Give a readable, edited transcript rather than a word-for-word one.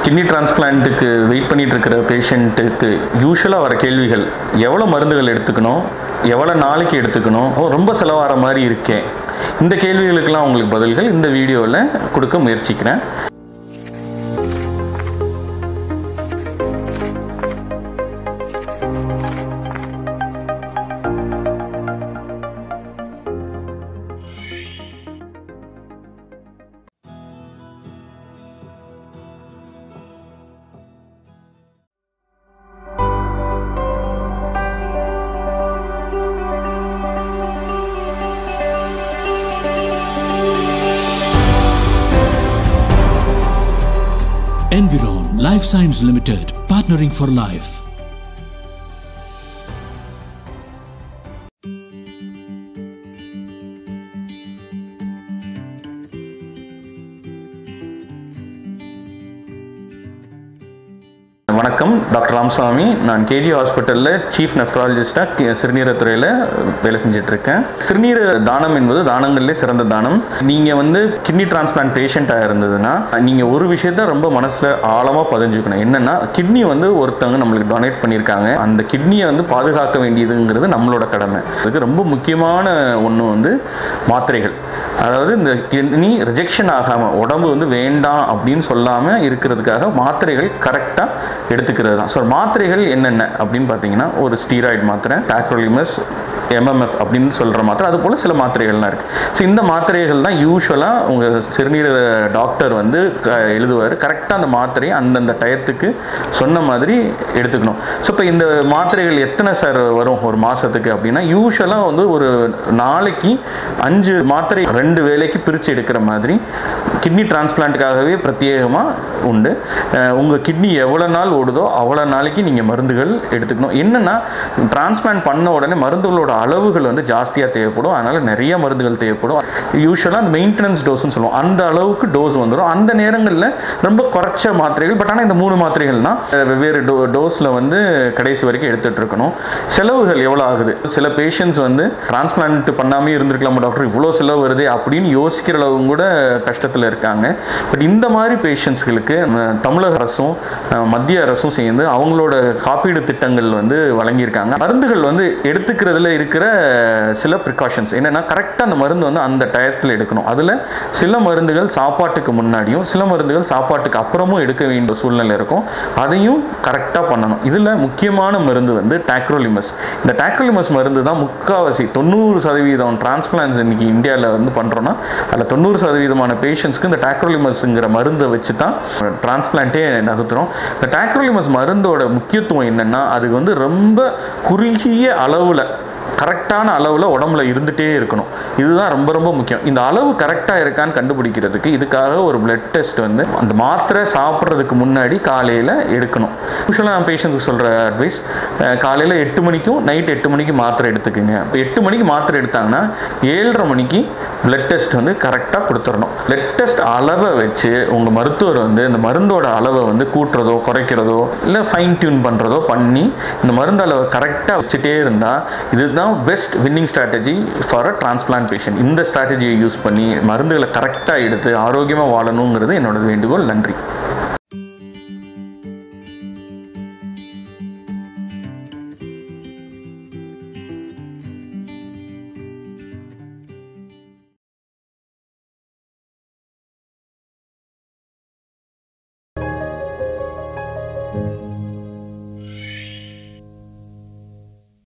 Kidney டிரான்ஸ்பிளான்ட்டுக்கு wait பண்ணிட்டு இருக்கிற பேஷண்ட்டுக்கு யூஷுவலாக வர கேள்விகள், எவ்வளோ மருந்துகள் எடுத்துக்கணும், எவ்வளோ நாளைக்கு எடுத்துக்கணும், ரொம்ப செலவாகிற மாதிரி இருக்கேன். இந்த கேள்விகளுக்கெல்லாம் உங்களுக்கு பதில்கள் இந்த வீடியோவில் கொடுக்க முயற்சிக்கிறேன். Environ Life Science Limited, partnering for life. வணக்கம், டாக்டர் ராமசாமி. நான் கேஜி ஹாஸ்பிட்டலில் சீஃப் நெஃப்ராலஜிஸ்டாக சிறுநீரத்துறையில் வேலை செஞ்சிட்ருக்கேன். சிறுநீர தானம் என்பது தானங்கள்லே சிறந்த தானம். நீங்கள் கிட்னி டிரான்ஸ்பிளான்ட் பேஷண்ட்டாக இருந்ததுன்னா நீங்கள் ஒரு விஷயத்த ரொம்ப மனசில் ஆழமாக பதிஞ்சுக்கணும். என்னென்னா, கிட்னி ஒருத்தவங்க நம்மளுக்கு டொனேட் பண்ணியிருக்காங்க. அந்த கிட்னியை பாதுகாக்க வேண்டியதுங்கிறது நம்மளோட கடமை. அதுக்கு ரொம்ப முக்கியமான ஒன்று மாத்திரைகள். அதாவது இந்த கிட்னி ரிஜெக்ஷன் ஆகாமல், உடம்பு வேண்டாம் அப்படின்னு சொல்லாமல் இருக்கிறதுக்காக மாத்திரைகள் கரெக்டாக எடுத்துக்கிறது தான். ஸோ மாத்திரைகள் என்னென்ன அப்படின்னு பார்த்தீங்கன்னா, ஒரு ஸ்டீராய்டு மாத்திரை, டாக்ரோலிமஸ், எம்எம்எஃப் அப்படின்னு சொல்கிற மாத்திரை, அது போல் சில மாத்திரைகள்லாம் இருக்குது. ஸோ இந்த மாத்திரைகள் தான் யூஸ்வலாக உங்கள் சிறுநீர டாக்டர் எழுதுவார். கரெக்டாக அந்த மாத்திரையை அந்தந்த டயத்துக்கு சொன்ன மாதிரி எடுத்துக்கணும். ஸோ இப்போ இந்த மாத்திரைகள் எத்தனை சார் வரும் ஒரு மாதத்துக்கு அப்படின்னா, யூஸ்வலாக ஒரு நாளைக்கு 5 மாத்திரை 2 வேளைக்கு பிரித்து எடுக்கிற மாதிரி கிட்னி டிரான்ஸ்பிளான்ட்டுக்காகவே பிரத்யேகமாக உண்டு. உங்கள் கிட்னி எவ்வளோ நாள் ஓடுதோ அவ்வளோ நாளைக்கு நீங்கள் மருந்துகள் எடுத்துக்கணும். என்னென்னா, டிரான்ஸ்பிளான்ட் பண்ண உடனே மருந்துகளோட அளவுகள் ஜாஸ்தியாக தேவைப்படும். அதனால் நிறைய மருந்துகள் தேவைப்படும். யூஸ்வலாக அந்த மெயின்டெனன்ஸ் டோஸ்ன்னு சொல்லுவோம், அந்த அளவுக்கு டோஸ் வந்துடும். அந்த நேரங்களில் ரொம்ப குறைச்ச மாத்திரைகள். பட் ஆனால் இந்த 3 மாத்திரைகள்னா வெவ்வேறு டோஸில் கடைசி வரைக்கும் எடுத்துகிட்டு இருக்கணும். செலவுகள் எவ்வளோ ஆகுது? சில பேஷண்ட்ஸ் டிரான்ஸ்பிளான்ட் பண்ணாமே இருந்திருக்கலாமா டாக்டர், இவ்வளோ செலவு வருது அப்படின்னு யோசிக்கிற அளவு கூட கஷ்டத்தில் இருக்காங்க. பட் இந்த மாதிரி பேஷண்ட்ஸ்களுக்கு தமிழக அரசும் மத்திய அரசும் சேர்ந்து அவங்களோட காப்பீடு திட்டங்கள் வழங்கியிருக்காங்க. மருந்துகள் எடுத்துக்கிறதுல இருக்கிற சில ப்ரிகாஷன்ஸ் என்னென்னா, கரெக்டாக அந்த மருந்து அந்த டயத்தில் எடுக்கணும். அதில் சில மருந்துகள் சாப்பாட்டுக்கு முன்னாடியும் சில மருந்துகள் சாப்பாட்டுக்கு அப்புறமும் எடுக்க வேண்டிய சூழ்நிலை இருக்கும். அதையும் கரெக்டாக பண்ணணும். இதில் முக்கியமான மருந்து டாக்ரோலிமஸ். இந்த டாக்ரோலிமஸ் மருந்து தான் முக்கால்வாசி 90% டிரான்ஸ்பிளான்ஸ் இன்னைக்கு இந்தியாவில் பண்ணுறோன்னா அதில் 90% பேஷண்ட்ஸ்க்கு இந்த டாக்ரோலிமஸ்ங்கிற மருந்தை வச்சு தான் டிரான்ஸ்பிளான்ட்டே நகர்த்துறோம். இந்த டாக்ரோலிமஸ் மருந்தோட முக்கியத்துவம் என்னென்னா, அதுக்கு ரொம்ப குறுகிய அளவில், கரெக்டான அளவில் உடம்புல இருந்துகிட்டே இருக்கணும். இதுதான் ரொம்ப ரொம்ப முக்கியம். இந்த அளவு கரெக்டாக இருக்கான்னு கண்டுபிடிக்கிறதுக்கு இதுக்காக ஒரு பிளட் டெஸ்ட் அந்த மாத்திரை சாப்பிட்றதுக்கு முன்னாடி காலையில் எடுக்கணும். யூஸ்வலாக நான் பேஷண்ட்ஸுக்கு சொல்கிற அட்வைஸ், காலையில் 8 மணிக்கும் நைட் 8 மணிக்கு மாத்திரை எடுத்துக்குங்க. இப்போ 8 மணிக்கு மாத்திரை எடுத்தாங்கன்னா 7:30 மணிக்கு பிளட் டெஸ்ட் கரெக்டாக கொடுத்துடணும். பிளட் டெஸ்ட் அளவை வச்சு உங்கள் மருத்துவர் இந்த மருந்தோட அளவை கூட்டுறதோ குறைக்கிறதோ இல்லை ஃபைன் டியூன் பண்ணுறதோ பண்ணி இந்த மருந்து அளவை கரெக்டாக வச்சுட்டே இருந்தால் இதுதான் best winning strategy for a transplant patient. இந்த ஸ்ட்ராட்டஜியை யூஸ் பண்ணி மருந்துகளை கரெக்டாக எடுத்து ஆரோக்கியமாக வாழணுங்கிறது என்னோட வேண்டுகோள். நன்றி. Thank you.